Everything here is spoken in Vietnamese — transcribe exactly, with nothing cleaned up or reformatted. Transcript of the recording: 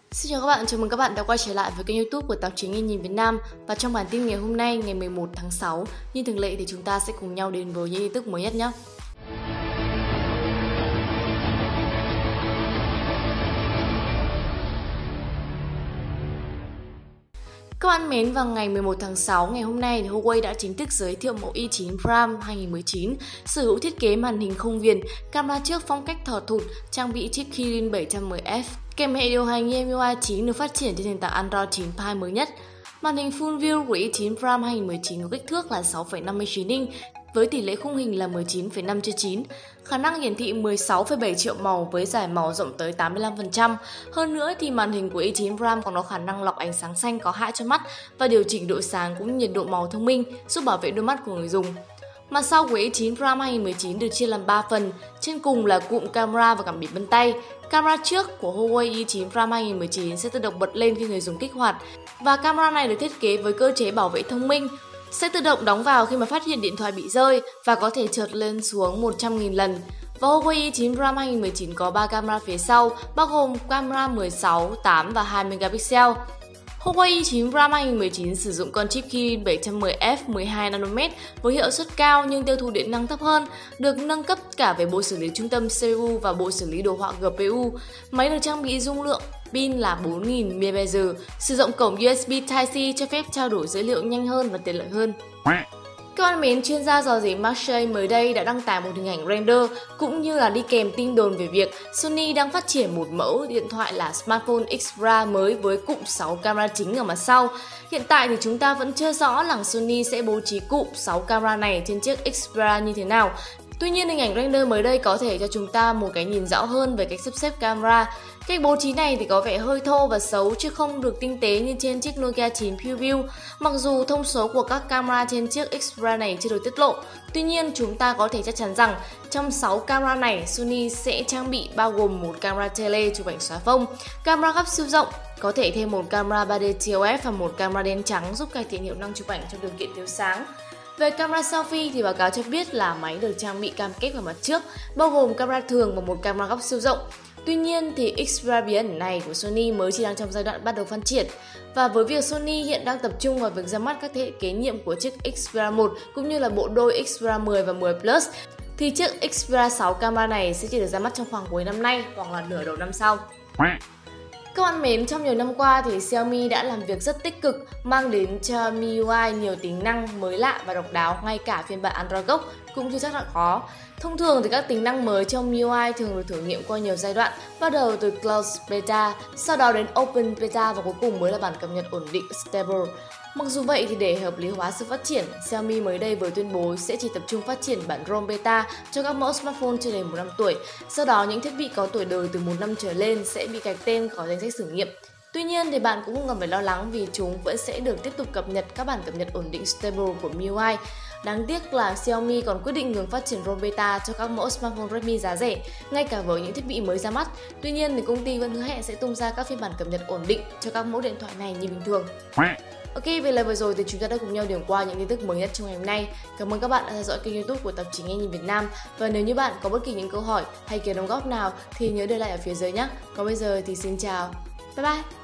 Xin chào các bạn, chào mừng các bạn đã quay trở lại với kênh YouTube của tạp chí Nghe Nhìn Việt Nam. Và trong bản tin ngày hôm nay, ngày mười một tháng sáu, như thường lệ thì chúng ta sẽ cùng nhau đến với những tin tức mới nhất nhé. Các bạn mến, vào ngày mười một tháng sáu, ngày hôm nay, thì Huawei đã chính thức giới thiệu mẫu i chín Prime hai nghìn không trăm mười chín, sở hữu thiết kế màn hình không viền, camera trước phong cách thò thụt, trang bị chip Kirin bảy trăm mười F, kèm hệ điều hành em u i chín được phát triển trên nền tảng Android chín Pie mới nhất. Màn hình Full View của i chín Prime hai nghìn không trăm mười chín có kích thước là sáu phẩy năm mươi chín inch với tỷ lệ khung hình là mười chín phẩy năm chia chín, khả năng hiển thị mười sáu phẩy bảy triệu màu với giải màu rộng tới tám mươi lăm phần trăm. Hơn nữa thì màn hình của i chín Prime còn có khả năng lọc ánh sáng xanh có hại cho mắt và điều chỉnh độ sáng cũng như nhiệt độ màu thông minh, giúp bảo vệ đôi mắt của người dùng. Mặt sau của i chín Prime hai nghìn không trăm mười chín được chia làm ba phần, trên cùng là cụm camera và cảm biến vân tay. Camera trước của Huawei i chín Prime hai nghìn không trăm mười chín sẽ tự động bật lên khi người dùng kích hoạt, và camera này được thiết kế với cơ chế bảo vệ thông minh, sẽ tự động đóng vào khi mà phát hiện điện thoại bị rơi và có thể chợt lên xuống một trăm nghìn lần. Và Huawei i chín Prime hai nghìn không trăm mười chín có ba camera phía sau, bao gồm camera mười sáu, tám và hai megapixel. Huawei i chín Prime hai nghìn không trăm mười chín sử dụng con chip Kirin bảy trăm mười F mười hai nanomet với hiệu suất cao nhưng tiêu thụ điện năng thấp hơn, được nâng cấp cả về bộ xử lý trung tâm xê pê u và bộ xử lý đồ họa giê pê u. Máy được trang bị dung lượng pin là bốn nghìn mi li am pe giờ, sử dụng cổng u ét bê Type-C cho phép trao đổi dữ liệu nhanh hơn và tiện lợi hơn. Các bạn mến, chuyên gia dò dỉ Marseille mới đây đã đăng tải một hình ảnh render cũng như là đi kèm tin đồn về việc Sony đang phát triển một mẫu điện thoại là smartphone Xperia mới với cụm sáu camera chính ở mặt sau. Hiện tại thì chúng ta vẫn chưa rõ là Sony sẽ bố trí cụm sáu camera này trên chiếc Xperia như thế nào. Tuy nhiên, hình ảnh render mới đây có thể cho chúng ta một cái nhìn rõ hơn về cách sắp xếp camera. Cách bố trí này thì có vẻ hơi thô và xấu chứ không được tinh tế như trên chiếc Nokia chín PureView. Mặc dù thông số của các camera trên chiếc Xperia này chưa được tiết lộ, tuy nhiên chúng ta có thể chắc chắn rằng trong sáu camera này, Sony sẽ trang bị bao gồm một camera tele chụp ảnh xóa phông, camera góc siêu rộng, có thể thêm một camera ba D tê o ép và một camera đen trắng giúp cải thiện hiệu năng chụp ảnh trong điều kiện thiếu sáng. Về camera selfie thì báo cáo cho biết là máy được trang bị cam kết vào mặt trước, bao gồm camera thường và một camera góc siêu rộng. Tuy nhiên thì Xperia bí ẩn này của Sony mới chỉ đang trong giai đoạn bắt đầu phát triển. Và với việc Sony hiện đang tập trung vào việc ra mắt các thế hệ kế nhiệm của chiếc Xperia một cũng như là bộ đôi Xperia mười và mười Plus, thì chiếc Xperia sáu camera này sẽ chỉ được ra mắt trong khoảng cuối năm nay hoặc là nửa đầu năm sau. Các bạn mến, trong nhiều năm qua thì Xiaomi đã làm việc rất tích cực, mang đến cho em i u i nhiều tính năng mới lạ và độc đáo, ngay cả phiên bản Android gốc cũng chưa chắc đã có. Thông thường thì các tính năng mới trong em i u i thường được thử nghiệm qua nhiều giai đoạn, bắt đầu từ Closed Beta, sau đó đến Open Beta và cuối cùng mới là bản cập nhật ổn định Stable. Mặc dù vậy thì để hợp lý hóa sự phát triển, Xiaomi mới đây vừa tuyên bố sẽ chỉ tập trung phát triển bản ROM Beta cho các mẫu smartphone chưa đầy một năm tuổi. Sau đó những thiết bị có tuổi đời từ một năm trở lên sẽ bị gạch tên khỏi danh sách thử nghiệm. Tuy nhiên thì bạn cũng không cần phải lo lắng vì chúng vẫn sẽ được tiếp tục cập nhật các bản cập nhật ổn định Stable của em i u i. Đáng tiếc là Xiaomi còn quyết định ngừng phát triển ROM Beta cho các mẫu smartphone Redmi giá rẻ, ngay cả với những thiết bị mới ra mắt. Tuy nhiên thì công ty vẫn hứa hẹn sẽ tung ra các phiên bản cập nhật ổn định cho các mẫu điện thoại này như bình thường. Ok, vậy là vừa rồi thì chúng ta đã cùng nhau điểm qua những tin tức mới nhất trong ngày hôm nay. Cảm ơn các bạn đã theo dõi kênh YouTube của tạp chí Nghe Nhìn Việt Nam. Và nếu như bạn có bất kỳ những câu hỏi hay kiến đóng góp nào thì nhớ để lại ở phía dưới nhé. Còn bây giờ thì xin chào, bye bye.